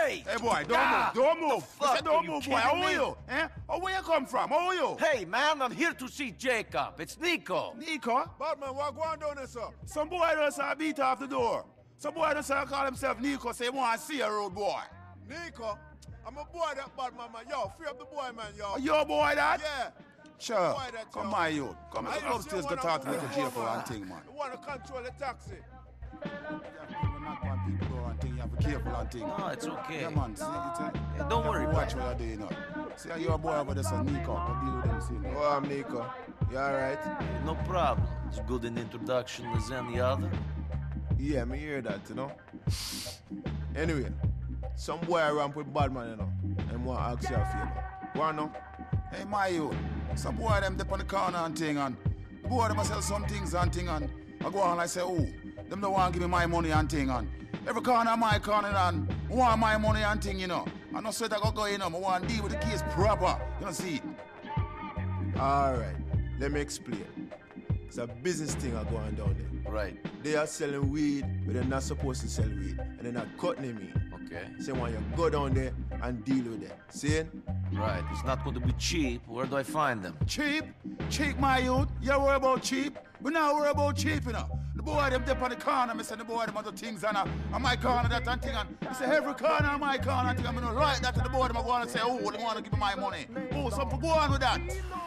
Hey! Hey, boy, don't move. I said don't move, boy. How are you? Eh? Oh, where you come from? How are you? Hey, man, I'm here to see Jacob. It's Nico. Nico? Batman, what going down there, sir? Some boy just beat off the door. Some boy just call himself Nico, say he want to see a road boy. Nico? I'm a boy that Batman, man. Yo, free up the boy, man, yo. Oh, your boy that? Yeah. Sure. Boy that, Come yo. my youth. Come upstairs, go talk to little Jacob and thing, man. You want to control the taxi? You knock on people door and thing, you have to be careful and thing. No, it's okay. Yeah, man. See, Yeah, don't worry, watch what you're doing now. See how your boy over there, son, Nico. Go deal with him, see. Oh, I'm Nico. You alright? No problem. As good an introduction as any other. Yeah, me hear that, you know. Anyway, some boy ramp with Batman, you know. And want to ask you a favor. Want to know? Hey, my youth. Some boy them dip on the corner and thing, and the boy them sell some things and thing, and I go on and I say, oh, them don't want to give me my money and thing, and every corner my corner, and I want my money and thing, you know. I no sweat I go in, I want to deal with the case proper. You don't see it? Alright, let me explain. It's a business thing going down there. Right. They are selling weed, but they're not supposed to sell weed. And they're not cutting me. Okay. So when you go down there and deal with them. See? Right. It's not going to be cheap. Where do I find them? Cheap? Cheap, my youth? You worry about cheap? We not worry about cheap, you know. The boy them dip on the corner, me say the boy them other things and my corner that and thing, and I say every corner on my corner and thing, I'm gonna write that to the boy them I go on and say, oh, they want to give me my money. Oh, something go on with that.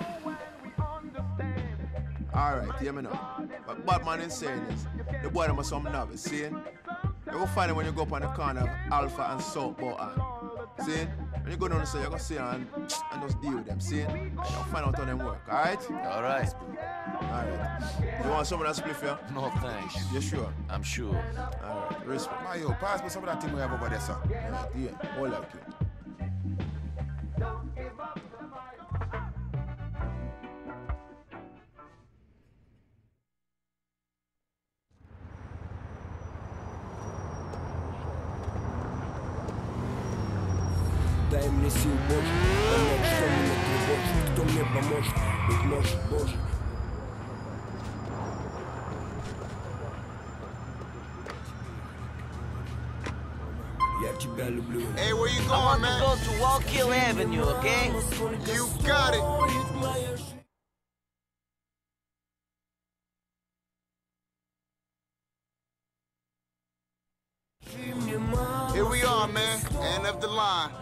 Alright, hear me now. But Batman is saying is, the boy them are some novice, see? You go find them when you go up on the corner of Alpha and South Button. See? When you go down the side, you go see and just deal with them, see? And you'll find out how them work, alright? Alright. Alright. You want some of that spliff, yeah? No thanks. You sure? I'm sure. Alright, respect. My youth, pass me some of that thing we have over there, sir. Alright, yeah, all like you. Дай мне сил Божьих, понять, что меня тревожит, кто мне поможет, быть может, Боже. Я тебя люблю. Hey, where you I going, want man? to go to Wallkill Avenue, okay? You got it. Here we are, man. End of the line.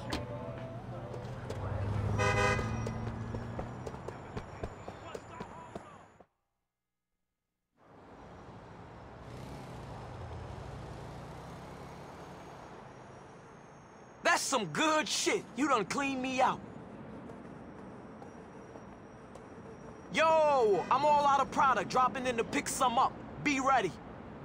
That's some good shit. You done cleaned me out. Yo, I'm all out of product. Dropping in to pick some up. Be ready.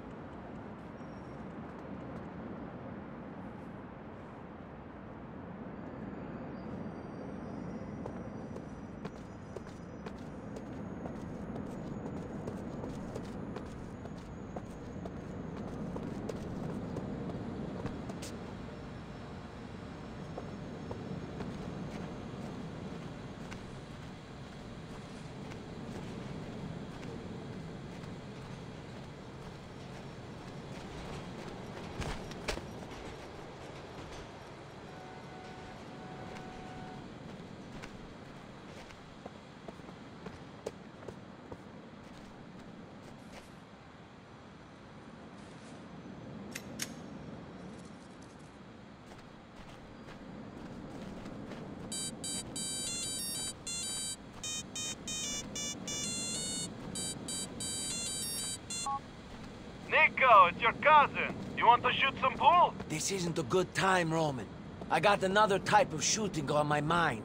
Nico, it's your cousin. You want to shoot some pool? This isn't a good time, Roman. I got another type of shooting on my mind.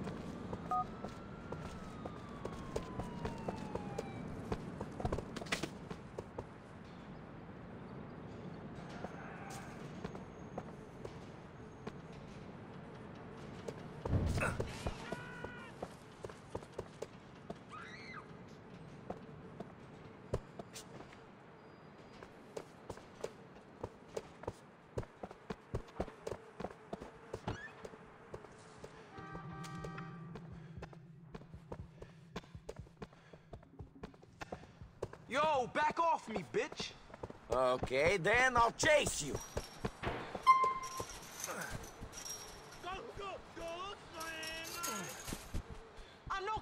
Yo, back off me, bitch! Okay, then I'll chase you.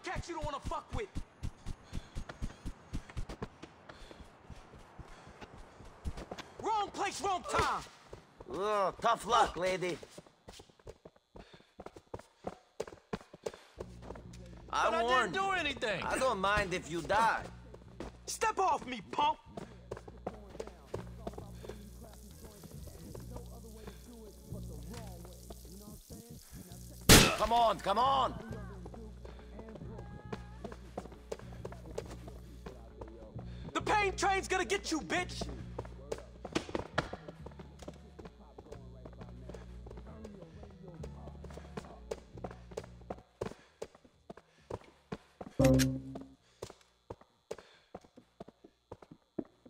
cats you don't wanna fuck with. Wrong place, wrong time. Oh, tough luck, lady. But I warned didn't you. do anything. I don't mind if you die. Step off me, punk. Come on, come on. The pain train's gonna get you, bitch.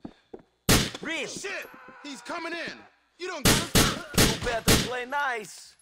Really? Shit! He's coming in! You don't get him! You better play nice.